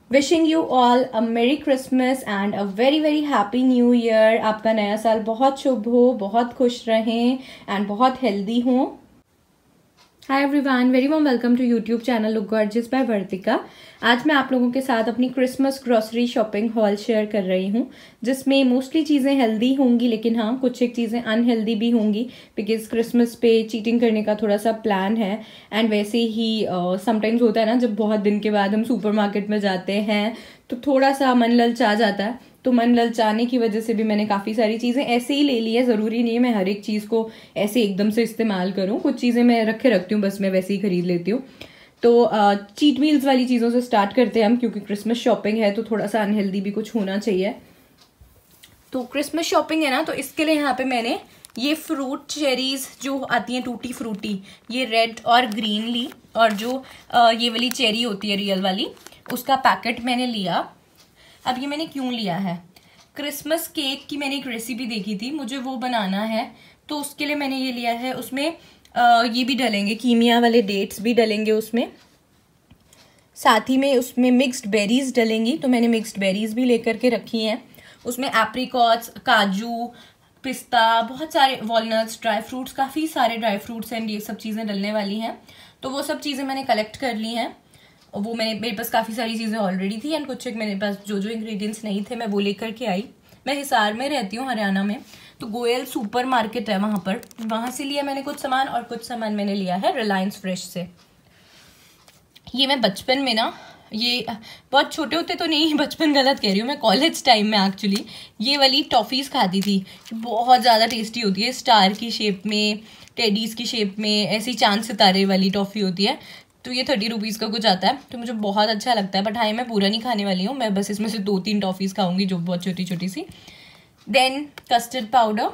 Wishing you all a merry Christmas and a very very happy new year. आपका नया साल बहुत शुभ हो, बहुत खुश रहें एंड बहुत हेल्दी हों। Hi everyone, very warm welcome to YouTube channel look gorgeous by Vartika. आज मैं आप लोगों के साथ अपनी Christmas grocery shopping haul share कर रही हूँ, जिसमें मोस्टली चीज़ें हेल्दी होंगी, लेकिन हाँ कुछ एक चीज़ें अनहेल्दी भी होंगी बिकॉज क्रिसमस पे चीटिंग करने का थोड़ा सा प्लान है। एंड वैसे ही समटाइम्स होता है ना, जब बहुत दिन के बाद हम सुपरमार्केट में जाते हैं तो थोड़ा सा मन ललचा जाता है। तो मन ललचाने की वजह से भी मैंने काफ़ी सारी चीज़ें ऐसे ही ले ली है। ज़रूरी नहीं है मैं हर एक चीज़ को ऐसे एकदम से इस्तेमाल करूँ, कुछ चीज़ें मैं रखे रखती हूँ, बस मैं वैसे ही खरीद लेती हूँ। तो चीट मील्स वाली चीज़ों से स्टार्ट करते हैं हम, क्योंकि क्रिसमस शॉपिंग है तो थोड़ा सा अनहेल्दी भी कुछ होना चाहिए। तो क्रिसमस शॉपिंग है ना, तो इसके लिए यहाँ पे मैंने ये फ्रूट चेरीज जो आती हैं टूटी फ्रूटी, ये रेड और ग्रीन ली, और जो ये वाली चेरी होती है रियल वाली, उसका पैकेट मैंने लिया। अब ये मैंने क्यों लिया है, क्रिसमस केक की मैंने एक रेसिपी देखी थी, मुझे वो बनाना है, तो उसके लिए मैंने ये लिया है। उसमें ये भी डलेंगे, कीमिया वाले डेट्स भी डलेंगे उसमें, साथ ही में उसमें मिक्स्ड बेरीज डलेंगी, तो मैंने मिक्स्ड बेरीज भी लेकर के रखी हैं। उसमें एप्रिकॉट्स, काजू, पिस्ता, बहुत सारे वॉलनट्स, ड्राई फ्रूट्स, काफ़ी सारे ड्राई फ्रूट्स एंड ये सब चीज़ें डलने वाली हैं। तो वो सब चीज़ें मैंने कलेक्ट कर ली हैं, और वो मेरे पास काफ़ी सारी चीज़ें ऑलरेडी थी एंड कुछ एक मेरे पास जो जो इंग्रेडिएंट्स नहीं थे मैं वो लेकर के आई। मैं हिसार में रहती हूँ, हरियाणा में, तो गोयल सुपर मार्केट है वहाँ पर, वहाँ से लिया मैंने कुछ सामान, और कुछ सामान मैंने लिया है रिलायंस फ्रेश से। ये मैं बचपन में ना, ये बहुत छोटे होते तो नहीं, बचपन गलत कह रही हूँ मैं, कॉलेज टाइम में एक्चुअली ये वाली टॉफ़ीज़ खाती थी, बहुत ज़्यादा टेस्टी होती है, स्टार की शेप में, टेडीज़ की शेप में, ऐसी चांद सितारे वाली टॉफ़ी होती है। तो ये 30 रुपीज़ का कुछ आता है, तो मुझे बहुत अच्छा लगता है, बट हाँ मैं पूरा नहीं खाने वाली हूँ, मैं बस इसमें से 2-3 टॉफ़ीज़ खाऊंगी जो बहुत छोटी छोटी सी। देन कस्टर्ड पाउडर,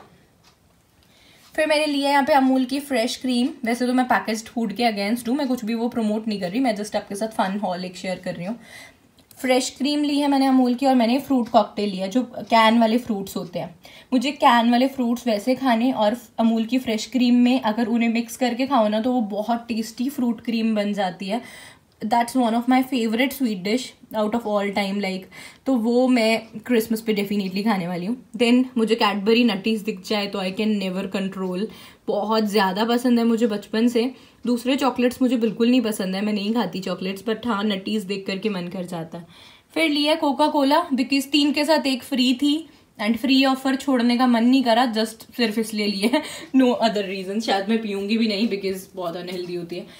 फिर मैंने लिया यहाँ पे अमूल की फ्रेश क्रीम। वैसे तो मैं पैकेज्ड फूड के अगेंस्ट हूँ, मैं कुछ भी वो प्रमोट नहीं कर रही, मैं जस्ट आपके साथ फन हॉल एक शेयर कर रही हूँ। फ्रेश क्रीम ली है मैंने अमूल की, और मैंने फ्रूट कॉकटेल लिया, जो कैन वाले फ्रूट्स होते हैं। मुझे कैन वाले फ्रूट्स वैसे खाने, और अमूल की फ्रेश क्रीम में अगर उन्हें मिक्स करके खाओ ना, तो वो बहुत टेस्टी फ्रूट क्रीम बन जाती है। That's one of my favourite sweet dish out of all time like. तो वो मैं क्रिसमस पे डेफिनेटली खाने वाली हूँ। देन मुझे कैडबरी नटीज दिख जाए तो आई कैन नेवर कंट्रोल, बहुत ज़्यादा पसंद है मुझे बचपन से। दूसरे चॉकलेट्स मुझे बिल्कुल नहीं पसंद है, मैं नहीं खाती चॉकलेट्स, बट हाँ नटीज देख करके मन कर जाता है। फिर लिया कोका कोला, बिकॉज 3 के साथ 1 फ्री थी, एंड फ्री ऑफर छोड़ने का मन नहीं करा, जस्ट सिर्फ इसलिए लिए, नो अदर रीजन। शायद मैं पीऊँगी भी नहीं बिकॉज बहुत अनहेल्दी होती है।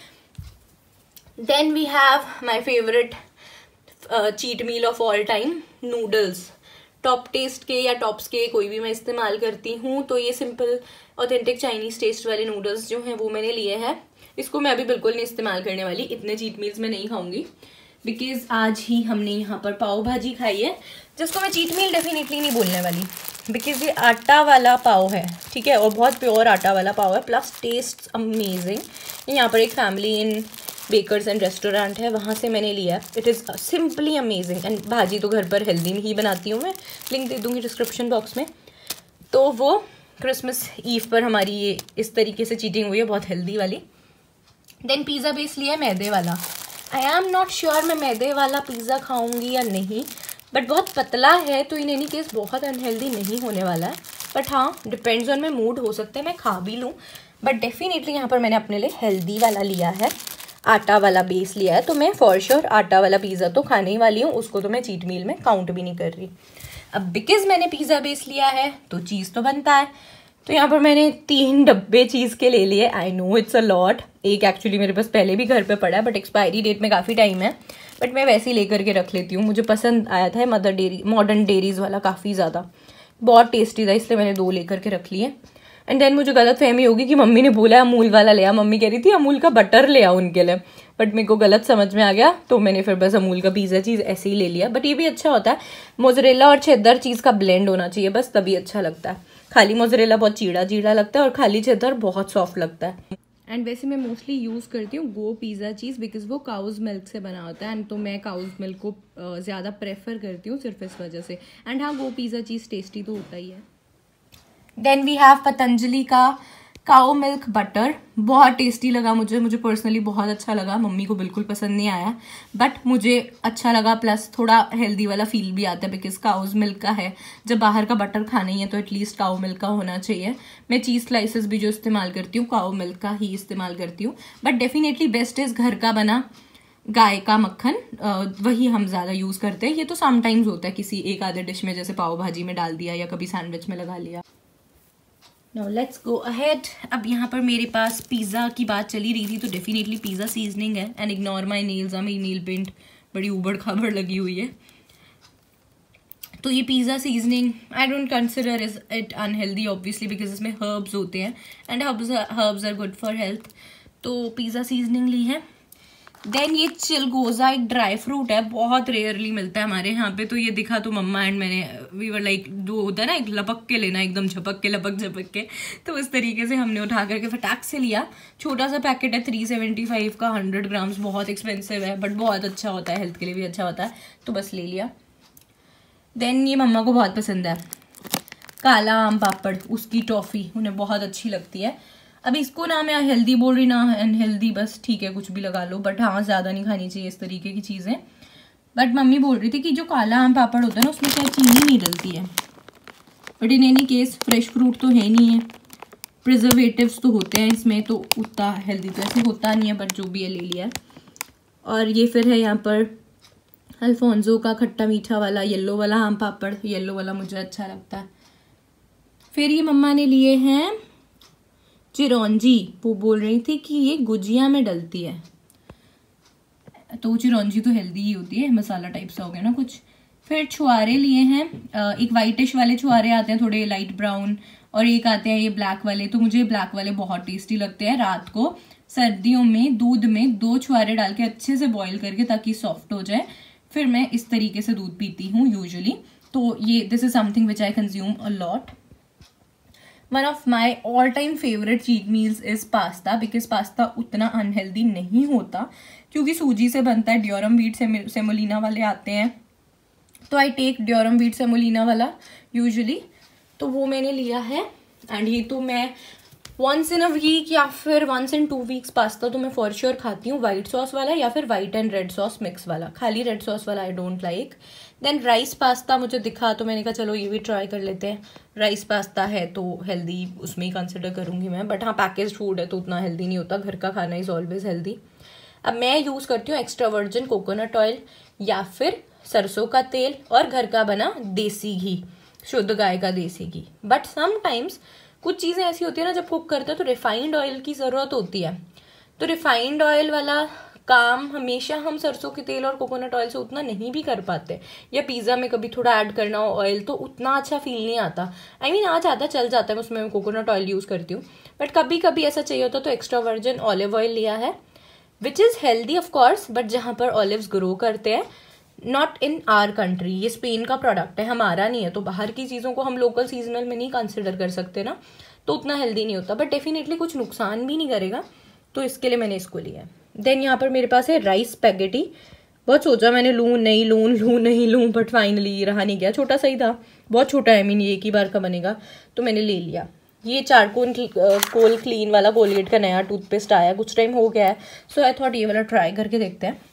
Then we have my favourite cheat meal of all time, noodles. Top taste के या टॉप्स के कोई भी मैं इस्तेमाल करती हूँ। तो ये सिंपल ऑथेंटिक चाइनीज टेस्ट वाले नूडल्स जो हैं वो मैंने लिए हैं। इसको मैं अभी बिल्कुल नहीं इस्तेमाल करने वाली, इतने चीट मील्स में नहीं खाऊंगी, बिकॉज आज ही हमने यहाँ पर पाव भाजी खाई है, जिसको मैं चीट मील डेफिनेटली नहीं बोलने वाली, बिकॉज ये आटा वाला पाव है, ठीक है, और बहुत प्योर आटा वाला पाव है, प्लस टेस्ट अमेजिंग। यहाँ पर एक family in bakers and restaurant है, वहाँ से मैंने लिया। It is simply amazing, and भाजी तो घर पर हेल्दी ही बनाती हूँ मैं, लिंक दे दूँगी डिस्क्रिप्शन बॉक्स में। तो वो क्रिसमस ईव पर हमारी ये इस तरीके से चीटिंग हुई है, बहुत हेल्दी वाली। देन पिज़्ज़ा बेस लिया मैदे वाला। आई एम नॉट श्योर मैं मैदे वाला पिज़्ज़ा खाऊंगी या नहीं, बट बहुत पतला है तो इन एनी केस बहुत अनहेल्दी नहीं होने वाला है, बट हाँ डिपेंड्स ऑन माई मूड, हो सकता है मैं खा भी लूँ, बट डेफिनेटली यहाँ पर मैंने अपने लिए हेल्दी वाला लिया है, आटा वाला बेस लिया है। तो मैं फॉर श्योर आटा वाला पिज़्ज़ा तो खाने ही वाली हूँ, उसको तो मैं चीट मील में काउंट भी नहीं कर रही। अब बिकॉज मैंने पिज़्ज़ा बेस लिया है तो चीज़ तो बनता है, तो यहाँ पर मैंने 3 डब्बे चीज़ के ले लिए। I know it's a lot, एक एक्चुअली मेरे पास पहले भी घर पे पड़ा है, बट एक्सपायरी डेट में काफ़ी टाइम है, बट मैं वैसे ही लेकर के रख लेती हूँ। मुझे पसंद आया था मॉडर्न डेरीज वाला, काफ़ी ज़्यादा बहुत टेस्टी था, इसलिए मैंने 2 लेकर के रख लिए। एंड देन मुझे गलत फहमी होगी कि मम्मी ने बोला अमूल वाला ले आ, मम्मी कह रही थी अमूल का बटर ले आ उनके लिए, बट मेरे को गलत समझ में आ गया, तो मैंने फिर बस अमूल का पिज़्ज़ा चीज़ ऐसे ही ले लिया। बट ये भी अच्छा होता है, मोज़रेला और चेदर चीज़ का ब्लेंड होना चाहिए बस, तभी अच्छा लगता है। खाली मोज़रेला बहुत चीड़ा चीड़ा लगता है, और खाली चेदर बहुत सॉफ्ट लगता है। एंड वैसे मैं मोस्टली यूज़ करती हूँ गो पिज़्ज़ा चीज़, बिकॉज वो काउज मिल्क से बना होता है, एंड तो मैं काउज मिल्क को ज़्यादा प्रेफर करती हूँ सिर्फ इस वजह से। एंड हाँ गो पिज़्ज़ा चीज़ टेस्टी तो होता ही है। देन वी हैव पतंजलि का काओ मिल्क बटर बहुत टेस्टी लगा मुझे पर्सनली बहुत अच्छा लगा। मम्मी को बिल्कुल पसंद नहीं आया, बट मुझे अच्छा लगा। प्लस थोड़ा हेल्दी वाला फील भी आता है बिकॉज काउज मिल्क का है। जब बाहर का बटर खाना ही है तो एटलीस्ट काओ मिल्क का होना चाहिए। मैं चीज़ स्लाइसेस भी जो इस्तेमाल करती हूँ काओ मिल्क का ही इस्तेमाल करती हूँ, बट डेफिनेटली बेस्ट इज़ घर का बना गाय का मक्खन, वही हम ज़्यादा यूज़ करते हैं। ये तो समटाइम्स होता है किसी एक आधे डिश में, जैसे पाव भाजी में डाल दिया या कभी सैंडविच में लगा लिया। Now let's go ahead. अब यहाँ पर मेरे पास पिज़्ज़ा की बात चली रही थी तो डेफिनेटली पिज़्ज़ा सीजनिंग है। एंड इग्नोर माई नेल्स, मेरी नेल पेंट बड़ी उबड़ खाबड़ लगी हुई है। तो ये pizza seasoning I don't consider is it unhealthy obviously because इसमें हर्ब्स होते हैं and herbs are good for health. तो पिज़्ज़ा सीजनिंग ली है। देन ये चिलगोजा एक ड्राई फ्रूट है, बहुत रेयरली मिलता है हमारे यहाँ पे। तो ये दिखा तो मम्मा एंड मैंने वी वर लाइक, जो होता है ना एक लपक के लेना, एकदम झपक के लपक झपक के, तो उस तरीके से हमने उठा करके फटाक से लिया। छोटा सा पैकेट है 375 का, 100 ग्राम्स, बहुत एक्सपेंसिव है बट बहुत अच्छा होता है, हेल्थ के लिए भी अच्छा होता है, तो बस ले लिया। देन ये मम्मा को बहुत पसंद है काला आम पापड़, उसकी टॉफ़ी उन्हें बहुत अच्छी लगती है। अब इसको ना मैं हेल्दी बोल रही ना अनहेल्दी, बस ठीक है कुछ भी लगा लो, बट हाँ ज़्यादा नहीं खानी चाहिए इस तरीके की चीज़ें। बट मम्मी बोल रही थी कि जो काला आम पापड़ होता है ना उसमें शायद चीनी नहीं डलती है, but in any case fresh fruit तो है नहीं है, प्रिजर्वेटिव्स तो होते हैं इसमें, तो उतना हेल्दी तो ऐसे होता नहीं है, बट जो भी है ले लिया। और ये फिर है यहाँ पर अल्फोंसो का खट्टा मीठा वाला येलो वाला आम पापड़, येलो वाला मुझे अच्छा लगता है। फिर ये मम्मा ने लिए हैं चिरौंजी, वो बोल रही थी कि ये गुजिया में डलती है, तो चिरौंजी तो हेल्दी ही होती है, मसाला टाइप सा हो गया ना कुछ। फिर छुआरे लिए हैं, एक वाइटिश वाले छुआरे आते हैं थोड़े लाइट ब्राउन, और एक आते हैं ये ब्लैक वाले। तो मुझे ब्लैक वाले बहुत टेस्टी लगते हैं। रात को सर्दियों में दूध में 2 छुआरे डाल के अच्छे से बॉईल करके ताकि सॉफ्ट हो जाए, फिर मैं इस तरीके से दूध पीती हूँ यूजुअली। तो ये this is something which I consume a lot. One of my all time favourite cheat meals is pasta, because pasta उतना अनहेल्दी नहीं होता क्योंकि सूजी से बनता है। ड्यूरम व्हीट सेमोलिना वाले आते हैं, तो I take durum wheat semolina वाला यूजुअली, तो वो मैंने लिया है। एंड ये तो मैं वंस इन अ वीक या फिर वंस इन 2 वीक्स पास्ता तो मैं फॉर श्योर खाती हूँ, वाइट सॉस वाला या फिर white and red sauce mix वाला। खाली रेड सॉस वाला I don't like. Then rice pasta मुझे दिखा तो मैंने कहा चलो ये भी ट्राई कर लेते हैं। राइस पास्ता है तो हेल्दी उसमें ही कंसिडर करूँगी मैं, बट हाँ पैकेज फूड है तो उतना हेल्दी नहीं होता, घर का खाना इज़ ऑलवेज हेल्दी। अब मैं यूज़ करती हूँ एक्स्ट्रा वर्जिन कोकोनट ऑयल या फिर सरसों का तेल और घर का बना देसी घी, शुद्ध गाय का देसी घी। बट समटाइम्स कुछ चीज़ें ऐसी होती है ना जब कुक करते हैं तो रिफाइंड ऑयल की ज़रूरत होती है, तो रिफाइंड ऑयल वाला काम हमेशा हम सरसों के तेल और कोकोनट ऑयल से उतना नहीं भी कर पाते, या पिज़्ज़ा में कभी थोड़ा ऐड करना हो ऑयल तो उतना अच्छा फील नहीं आता। आई मीन आ जाता, चल जाता है, उसमें मैं कोकोनट ऑयल यूज़ करती हूँ, बट कभी कभी ऐसा चाहिए होता तो एक्स्ट्रा वर्जिन ऑलिव ऑयल लिया है, which is healthy of course, but जहाँ पर ऑलिव्स ग्रो करते हैं, नॉट इन आर कंट्री, ये स्पेन का प्रोडक्ट है, हमारा नहीं है, तो बाहर की चीज़ों को हम लोकल सीजनल में नहीं कंसिडर कर सकते ना, तो उतना हेल्दी नहीं होता, बट डेफिनेटली कुछ नुकसान भी नहीं करेगा, तो इसके लिए मैंने इसको लिया है। देन यहाँ पर मेरे पास है राइस स्पैगेटी। बहुत सोचा मैंने लूँ नहीं लूँ, बट फाइनली रहा नहीं गया, छोटा सही था, बहुत छोटा है, मीन ये एक ही बार का बनेगा, तो मैंने ले लिया। ये चारकोल क्लीन वाला कोलगेट का नया टूथपेस्ट आया, कुछ टाइम हो गया है, सो आई थॉट ये वाला ट्राई करके देखते हैं।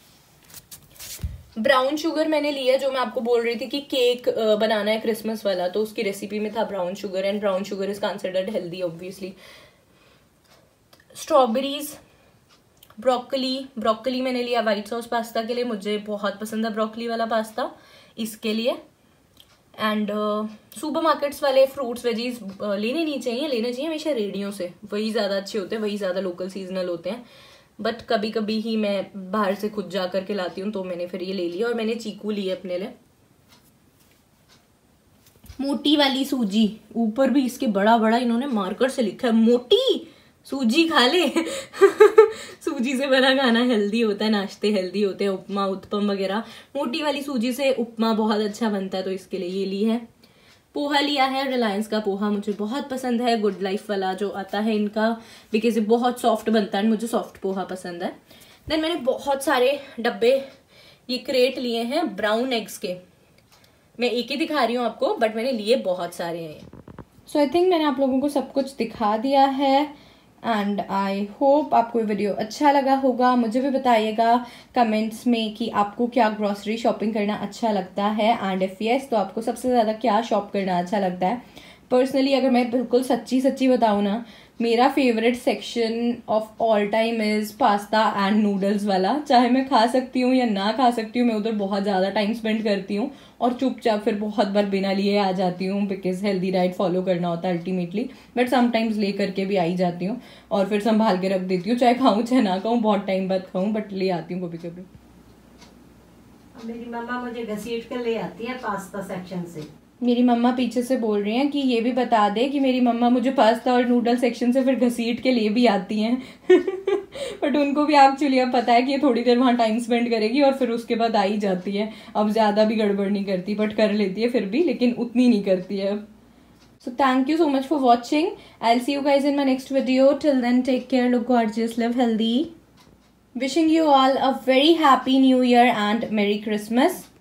ब्राउन शुगर मैंने लिया, जो मैं आपको बोल रही थी कि केक बनाना है क्रिसमस वाला, तो उसकी रेसिपी में था brown sugar, and brown sugar is considered healthy obviously. Strawberries, broccoli मैंने लिया वाइट सॉस पास्ता के लिए, मुझे बहुत पसंद है ब्रोकली वाला पास्ता इसके लिए। एंड सुपरमार्केट्स वाले फ्रूट्स वेजीज लेने चाहिए हमेशा रेडियो से, वही ज़्यादा अच्छे होते हैं, वही ज़्यादा लोकल सीजनल होते हैं, बट कभी कभी ही मैं बाहर से खुद जा करके लाती हूँ, तो मैंने फिर ये ले लिया। और मैंने चीकू लिए अपने लिए, मोटी वाली सूजी, ऊपर भी इसके बड़ा बड़ा इन्होंने मार्कर से लिखा है मोटी सूजी खा ले सूजी से बना खाना हेल्दी होता है, नाश्ते हेल्दी होते हैं, उपमा उत्पम वगैरह, मोटी वाली सूजी से उपमा बहुत अच्छा बनता है, तो इसके लिए ये ली है। पोहा लिया है, रिलायंस का पोहा मुझे बहुत पसंद है, गुड लाइफ वाला जो आता है इनका, बिकॉज ये बहुत सॉफ्ट बनता है, मुझे सॉफ्ट पोहा पसंद है। देन मैंने बहुत सारे डब्बे, ये क्रेट लिए हैं ब्राउन एग्स के, मैं एक ही दिखा रही हूँ आपको, बट मैंने लिए बहुत सारे हैं। सो आई थिंक मैंने आप लोगों को सब कुछ दिखा दिया है एंड आई होप आपको ये वीडियो अच्छा लगा होगा। मुझे भी बताइएगा कमेंट्स में कि आपको क्या ग्रॉसरी शॉपिंग करना अच्छा लगता है एंड इफ़ यस तो आपको सबसे ज़्यादा क्या शॉप करना अच्छा लगता है। पर्सनली अगर मैं बिल्कुल सच्ची बताऊँ ना, मेरा favourite section of all time is pasta and noodles वाला। चाहे मैं खा सकती हूँ या ना खा सकती हूँ, मैं उधर बहुत ज़्यादा टाइम स्पेंड करती हूँ और चुपचाप फिर बहुत बार बिना लिए आ जाती हूँ बिकॉज हेल्दी डाइट फॉलो करना होता है अल्टीमेटली। बट समटाइम्स ले करके भी आई जाती हूँ और फिर संभाल के रख देती हूँ, चाहे खाऊँ चाहे ना खाऊँ, बहुत टाइम बाद खाऊँ, बट ले आती हूँ कभी कभी। मेरी मम्मा मुझे घसीट कर ले आती है पास्ता सेक्शन से। मेरी मम्मा पीछे से बोल रही हैं कि ये भी बता दे कि मेरी मम्मा मुझे पास्ता और नूडल सेक्शन से फिर घसीट के लिए भी आती हैं। बट उनको भी एक्चुअली अब पता है कि ये थोड़ी देर वहाँ टाइम स्पेंड करेगी और फिर उसके बाद आ ही जाती है। अब ज़्यादा भी गड़बड़ नहीं करती, बट कर लेती है फिर भी, लेकिन उतनी नहीं करती है अब। So thank you so much for watching. I'll see you guys in my next video. Till then, take care, look gorgeous, live healthy. Wishing you all a very happy new year and Merry Christmas.